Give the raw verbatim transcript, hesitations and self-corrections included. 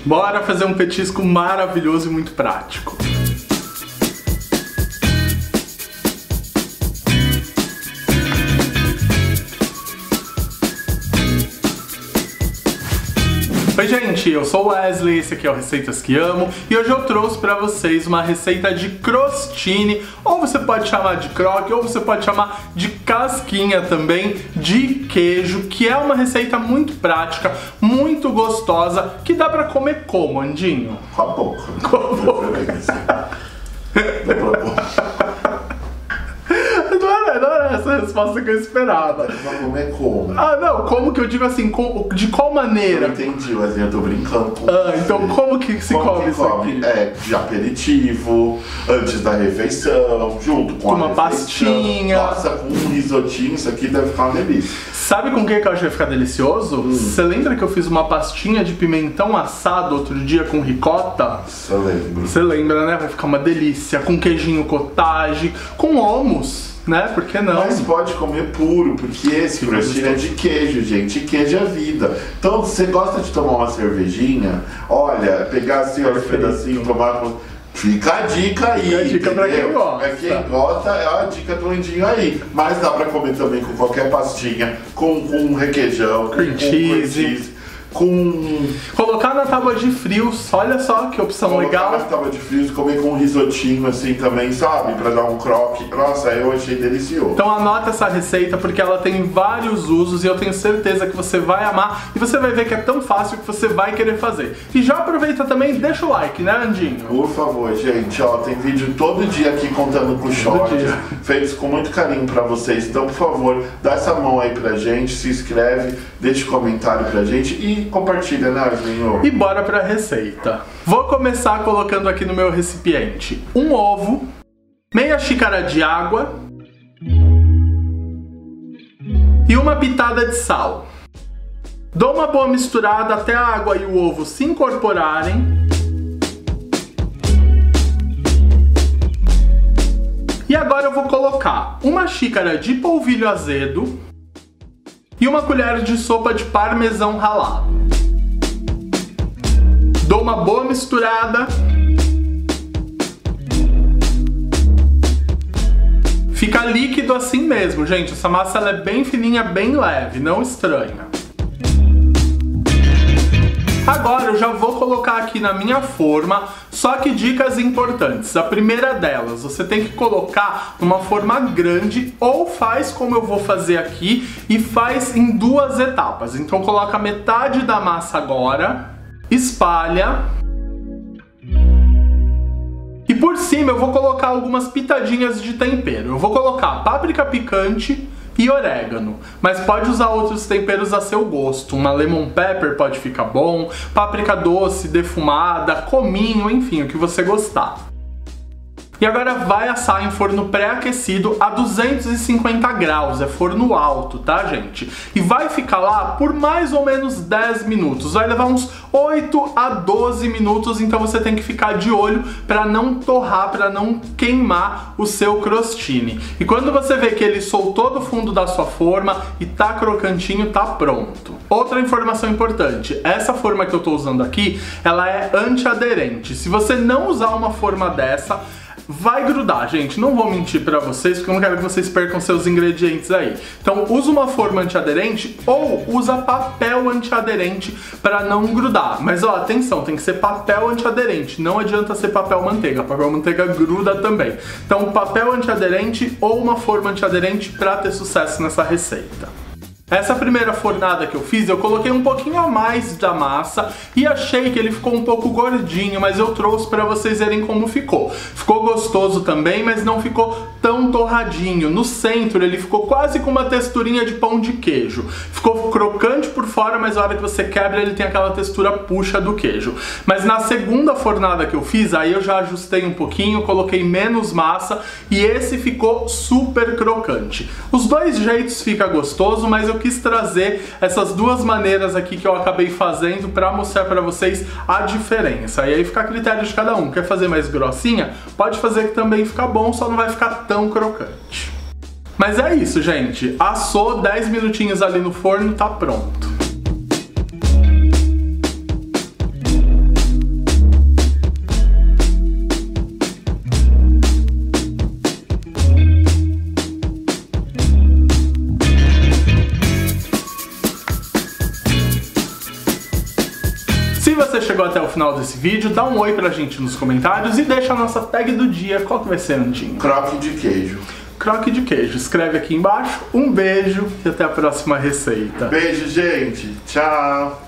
Bora fazer um petisco maravilhoso e muito prático. Oi gente, eu sou o Wesley, esse aqui é o Receitas que Amo e hoje eu trouxe pra vocês uma receita de crostini, ou você pode chamar de croque, ou você pode chamar de casquinha também, de queijo, que é uma receita muito prática, muito gostosa, que dá pra comer como, Andinho? Com a boca. Com a boca. Não era essa a resposta que eu esperava. Vai comer como? Ah, não, como que eu digo assim, com, de qual maneira? Eu entendi, Wesley, eu tô brincando com Ah, você. então como que se como come que isso come? aqui? É, de aperitivo, antes da refeição, junto com, Com a uma refeição. pastinha. Nossa, com um risotinho, isso aqui deve ficar uma delícia. Sabe com o que que eu acho que vai ficar delicioso? Você hum. lembra que eu fiz uma pastinha de pimentão assado outro dia com ricota? Eu lembro. Você lembra, né? Vai ficar uma delícia, com queijinho cottage, com hummus, né? Por que não? Mas pode comer puro, porque esse crostini é de queijo, gente. E queijo é vida. Então, se você gosta de tomar uma cervejinha, olha, pegar assim, ó, um pedacinho, tomar... Fica a dica aí, Fica a dica pra quem gosta. É quem gosta, é a dica do Andinho aí. Mas dá pra comer também com qualquer pastinha, com, com requeijão, cream com cheese. cream cheese. Com... Colocar na tábua de frios, olha só que opção Colocar legal. na tábua de frios, comer com um risotinho assim também, sabe? Pra dar um croque. Nossa, eu achei delicioso. Então anota essa receita porque ela tem vários usos e eu tenho certeza que você vai amar e você vai ver que é tão fácil que você vai querer fazer. E já aproveita também e deixa o like, né, Andinho? Por favor, gente, ó, tem vídeo todo dia aqui contando com shorts, feitos com muito carinho pra vocês. Então, por favor, dá essa mão aí pra gente, se inscreve, deixa um comentário pra gente e compartilha, né, Arlinho? E bora pra receita. Vou começar colocando aqui no meu recipiente um ovo, meia xícara de água e uma pitada de sal. Dou uma boa misturada até a água e o ovo se incorporarem. E agora eu vou colocar uma xícara de polvilho azedo e uma colher de sopa de parmesão ralado. Dou uma boa misturada. Fica líquido assim mesmo, gente. Essa massa ela é bem fininha, bem leve, não estranha. Agora eu já vou colocar aqui na minha forma, só que dicas importantes. A primeira delas, você tem que colocar numa forma grande ou faz como eu vou fazer aqui e faz em duas etapas. Então coloca metade da massa agora, espalha e por cima eu vou colocar algumas pitadinhas de tempero. Eu vou colocar páprica picante e orégano, mas pode usar outros temperos a seu gosto. Uma lemon pepper pode ficar bom, páprica doce, defumada, cominho, enfim, o que você gostar. E agora vai assar em forno pré-aquecido a duzentos e cinquenta graus, é forno alto, tá, gente? E vai ficar lá por mais ou menos dez minutos, vai levar uns oito a doze minutos, então você tem que ficar de olho para não torrar, para não queimar o seu crostini. E quando você vê que ele soltou do fundo da sua forma e tá crocantinho, tá pronto. Outra informação importante, essa forma que eu tô usando aqui, ela é antiaderente. Se você não usar uma forma dessa, vai grudar, gente. Não vou mentir pra vocês, porque eu não quero que vocês percam seus ingredientes aí. Então, usa uma forma antiaderente ou usa papel antiaderente pra não grudar. Mas, ó, atenção, tem que ser papel antiaderente. Não adianta ser papel manteiga. Papel manteiga gruda também. Então, papel antiaderente ou uma forma antiaderente pra ter sucesso nessa receita. Essa primeira fornada que eu fiz, eu coloquei um pouquinho a mais da massa e achei que ele ficou um pouco gordinho, mas eu trouxe para vocês verem como ficou. Ficou gostoso também, mas não ficou tão torradinho. No centro ele ficou quase com uma texturinha de pão de queijo. Ficou crocante por fora, mas na hora que você quebra ele tem aquela textura puxa do queijo. Mas na segunda fornada que eu fiz, aí eu já ajustei um pouquinho, coloquei menos massa e esse ficou super crocante. Os dois jeitos fica gostoso, mas eu quis trazer essas duas maneiras aqui que eu acabei fazendo para mostrar para vocês a diferença. E aí fica a critério de cada um. Quer fazer mais grossinha? Pode fazer que também fica bom, só não vai ficar tão crocante. Mas é isso, gente. Assou dez minutinhos ali no forno, tá pronto. você chegou até o final desse vídeo, dá um oi pra gente nos comentários e deixa a nossa tag do dia. Qual que vai ser, Andinho? Croque de queijo. Croque de queijo. Escreve aqui embaixo. Um beijo e até a próxima receita. Beijo, gente. Tchau.